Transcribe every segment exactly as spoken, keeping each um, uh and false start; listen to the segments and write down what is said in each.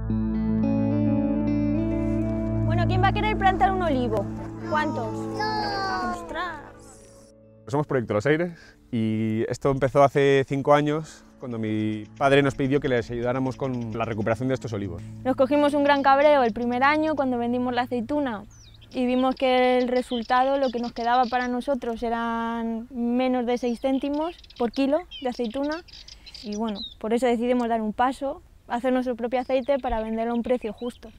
Bueno, ¿quién va a querer plantar un olivo? ¿Cuántos? ¡Ostras! Somos Proyecto Los Aires y esto empezó hace cinco años cuando mi padre nos pidió que les ayudáramos con la recuperación de estos olivos. Nos cogimos un gran cabreo el primer año cuando vendimos la aceituna y vimos que el resultado, lo que nos quedaba para nosotros, eran menos de seis céntimos por kilo de aceituna y bueno, por eso decidimos dar un paso, hacer nuestro propio aceite para venderlo a un precio justo.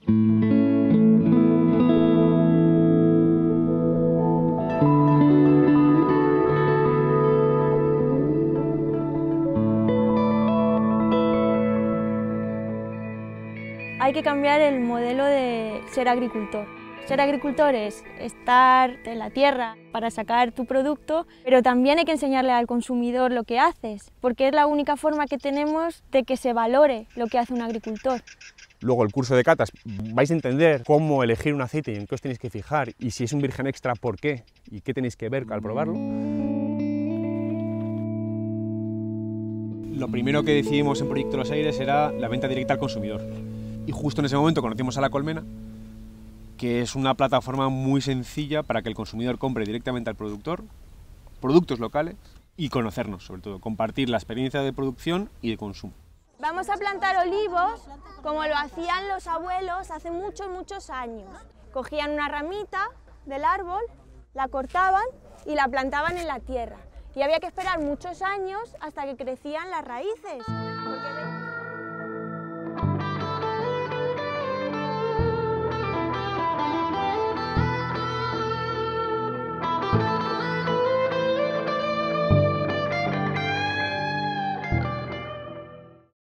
Hay que cambiar el modelo de ser agricultor. Ser agricultor es estar en la tierra para sacar tu producto, pero también hay que enseñarle al consumidor lo que haces, porque es la única forma que tenemos de que se valore lo que hace un agricultor. Luego el curso de catas vais a entender cómo elegir un aceite y en qué os tenéis que fijar, y si es un virgen extra, por qué, y qué tenéis que ver al probarlo. Lo primero que decidimos en Proyecto Los Aires era la venta directa al consumidor. Y justo en ese momento conocimos a La Colmena, que es una plataforma muy sencilla para que el consumidor compre directamente al productor, productos locales y conocernos, sobre todo, compartir la experiencia de producción y de consumo. Vamos a plantar olivos como lo hacían los abuelos hace muchos, muchos años. Cogían una ramita del árbol, la cortaban y la plantaban en la tierra. Y había que esperar muchos años hasta que crecían las raíces. Porque